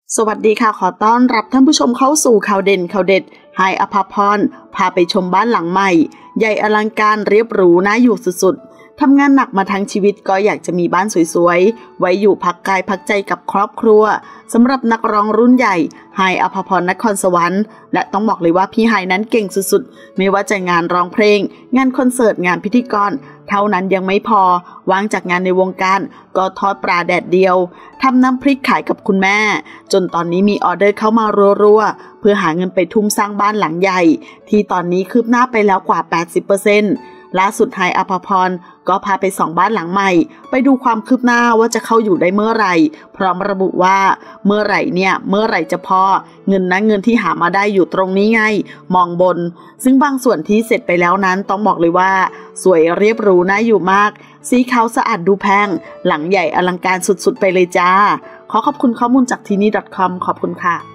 สวัสดีค่ะขอต้อนรับท่านผู้ชมเข้าสู่ข่าวเด่นข่าวเด็ดไฮอภพรพาไปชมบ้านหลังใหม่ใหญ่อลังการเรียบหรูน่าอยู่สุดๆทำงานหนักมาทั้งชีวิตก็อยากจะมีบ้านสวยๆไว้อยู่พักกายพักใจกับครอบครัวสำหรับนักร้องรุ่นใหญ่ไฮอภพรนครสวรรค์และต้องบอกเลยว่าพี่ไฮนั้นเก่งสุดๆไม่ว่าจะงานร้องเพลงงานคอนเสิร์ตงานพิธีกรเท่านั้นยังไม่พอว่างจากงานในวงการก็ทอดปลาแดดเดียวทำน้ำพริกขายกับคุณแม่จนตอนนี้มีออเดอร์เข้ามารัวๆเพื่อหาเงินไปทุ่มสร้างบ้านหลังใหญ่ที่ตอนนี้คืบหน้าไปแล้วกว่า 80%ล่าสุดไฮอภพรก็พาไปส่องบ้านหลังใหม่ไปดูความคืบหน้าว่าจะเข้าอยู่ได้เมื่อไหร่พร้อมระบุว่าเมื่อไหร่จะพอเงินที่หามาได้อยู่ตรงนี้ไงมองบนซึ่งบางส่วนที่เสร็จไปแล้วนั้นต้องบอกเลยว่าสวยเรียบหรูน่าอยู่มากสีขาวสะอาดดูแพงหลังใหญ่อลังการสุดๆไปเลยจ้าขอขอบคุณข้อมูลจากที่นี่ .com ขอบคุณค่ะ